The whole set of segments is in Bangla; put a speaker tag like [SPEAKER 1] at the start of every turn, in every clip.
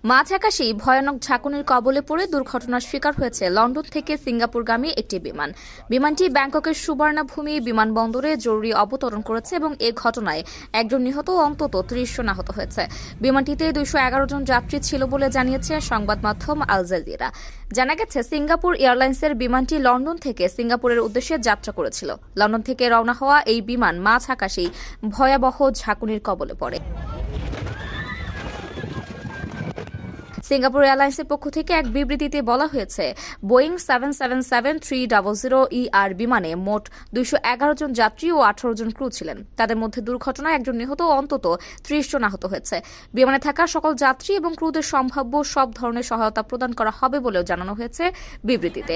[SPEAKER 1] মাঝ আকাশেই ভয়ানক ঝাঁকুনির কবলে পড়ে দুর্ঘটনার শিকার হয়েছে লন্ডন থেকে সিঙ্গাপুরগামী একটি বিমান। বিমানটি ব্যাংককের সুবর্ণভূমি বিমানবন্দরে জরুরি অবতরণ করেছে এবং এ ঘটনায় একজন নিহত ও অন্তত ৩০ জন আহত হয়েছে। বিমানটিতে ২১১ জন যাত্রী ছিল বলে জানিয়েছে সংবাদ মাধ্যম আল জাজিরা। জানা গেছে, সিঙ্গাপুর এয়ারলাইন্সের বিমানটি লন্ডন থেকে সিঙ্গাপুরের উদ্দেশ্যে যাত্রা করেছিল। লন্ডন থেকে রওনা হওয়া এই বিমান মাঝ আকাশেই ভয়াবহ ঝাঁকুনির কবলে পড়ে। সিঙ্গাপুর এয়ারলাইন্সের পক্ষ থেকে এক বিবৃতিতে বলা হয়েছে, বোয়িং 777-300 বিমানে মোট ২১১ জন যাত্রী ও ১৮ জন ক্রু ছিলেন। তাদের মধ্যে দুর্ঘটনায় একজন নিহত ও অন্তত ৩০ জন আহত হয়েছে। বিমানে থাকা সকল যাত্রী এবং ক্রুদের সম্ভাব্য সব ধরনের সহায়তা প্রদান করা হবে বলেও জানানো হয়েছে বিবৃতিতে।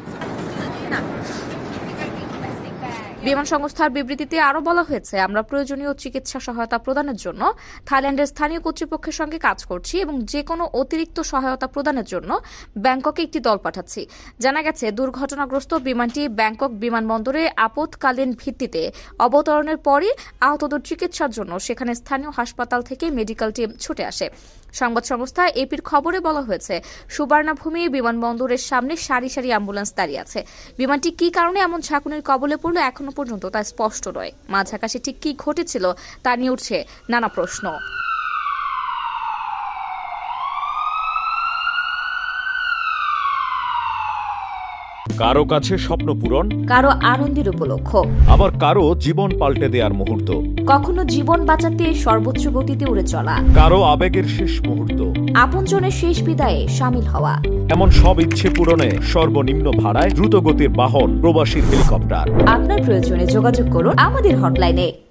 [SPEAKER 1] বিমান সংস্থার বিবৃতিতে আরও বলা হয়েছে, আমরা প্রয়োজনীয় চিকিৎসা সহায়তা প্রদানের জন্য থাইল্যান্ডের স্থানীয় কর্তৃপক্ষের সঙ্গে কাজ করছি এবং যে কোনো অতিরিক্ত সহায়তা প্রদানের জন্য ব্যাংককে একটি দল পাঠাচ্ছি। জানা গেছে, দুর্ঘটনাগ্রস্ত বিমানটি ব্যাংকক বিমানবন্দরে আপৎকালীন ভিত্তিতে অবতরণের পরই আহতদের চিকিৎসার জন্য সেখানে স্থানীয় হাসপাতাল থেকে মেডিকেল টিম ছুটে আসে। সংবাদ সংস্থা এপির খবরে বলা হয়েছে, সুবর্ণভূমি বিমানবন্দরের সামনে সারি সারি অ্যাম্বুলেন্স দাঁড়িয়ে আছে। বিমানটি কি কারণে এমন ঝাঁকুনির কবলে পড়লো এখনো পর্যন্ত তা স্পষ্ট নয়। মাঝ আকাশে ঠিক কি ঘটেছিল তা নিয়ে উঠছে নানা প্রশ্ন।
[SPEAKER 2] কারো কাছে স্বপ্ন পূরণ,
[SPEAKER 1] কারো আনন্দের উপলক্ষ,
[SPEAKER 2] আবার কারো জীবন পাল্টে দেওয়ার মুহূর্ত,
[SPEAKER 1] কখনো জীবন বাঁচাতে সর্বোচ্চ গতিতে উড়ে চলা,
[SPEAKER 2] কারো আবেগের শেষ মুহূর্ত,
[SPEAKER 1] আপনজনের শেষ বিদায়ে শামিল হওয়া।
[SPEAKER 2] এমন সব ইচ্ছে পূরণে সর্বনিম্ন ভাড়ায় দ্রুতগতির বাহন প্রবাসী হেলিকপ্টার।
[SPEAKER 1] আপনার প্রয়োজনে যোগাযোগ করুন আমাদের হটলাইনে।